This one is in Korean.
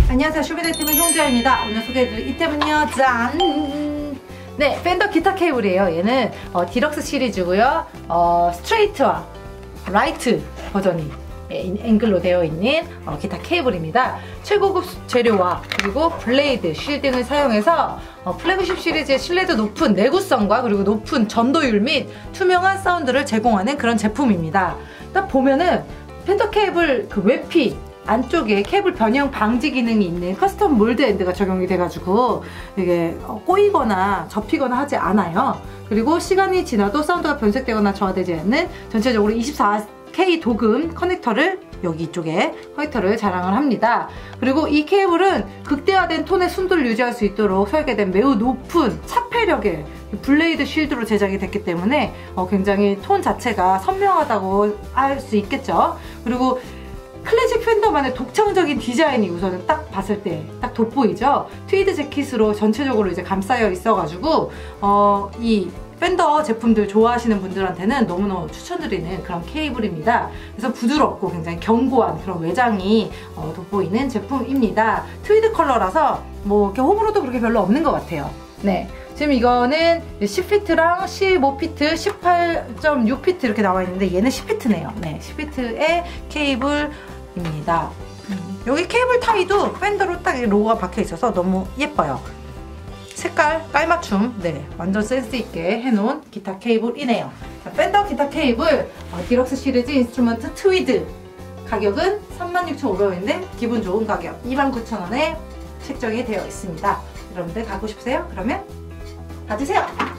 안녕하세요. 쇼미더 이템의 송지아입니다. 오늘 소개해드릴 이템은요, 짠! 네, 팬더 기타 케이블이에요. 얘는 디럭스 시리즈고요. 스트레이트와 라이트 버전이 앵글로 되어 있는 기타 케이블입니다. 최고급 재료와 그리고 블레이드, 쉴딩을 사용해서 플래그십 시리즈의 신뢰도 높은 내구성과 그리고 높은 전도율 및 투명한 사운드를 제공하는 그런 제품입니다. 딱 보면은 팬더 케이블 그 외피 안쪽에 케이블 변형 방지 기능이 있는 커스텀 몰드 엔드가 적용이 돼가지고 이게 꼬이거나 접히거나 하지 않아요. 그리고 시간이 지나도 사운드가 변색되거나 저하되지 않는 전체적으로 24K 도금 커넥터를 여기 이쪽에 커넥터를 자랑을 합니다. 그리고 이 케이블은 극대화된 톤의 순도를 유지할 수 있도록 설계된 매우 높은 차폐력의 블레이드 쉴드로 제작이 됐기 때문에 굉장히 톤 자체가 선명하다고 할 수 있겠죠. 그리고 클래식 팬더만의 독창적인 디자인이 우선은 딱 봤을 때 딱 돋보이죠. 트위드 재킷으로 전체적으로 이제 감싸여 있어가지고 이 팬더 제품들 좋아하시는 분들한테는 너무너무 추천드리는 그런 케이블입니다. 그래서 부드럽고 굉장히 견고한 그런 외장이 돋보이는 제품입니다. 트위드 컬러라서 뭐 이렇게 호불호도 그렇게 별로 없는 것 같아요. 네. 지금 이거는 10피트랑 15피트, 18.6피트 이렇게 나와 있는데 얘는 10피트네요. 네, 10피트의 케이블입니다. 여기 케이블 타이도 팬더로 딱 로고가 박혀 있어서 너무 예뻐요. 색깔 깔맞춤, 네, 완전 센스 있게 해놓은 기타 케이블이네요. 자, 팬더 기타 케이블 디럭스 시리즈 인스트루먼트 트위드 가격은 36,500원인데 기분 좋은 가격 29,000원에 책정이 되어 있습니다. 여러분들 갖고 싶으세요? 그러면 받으세요!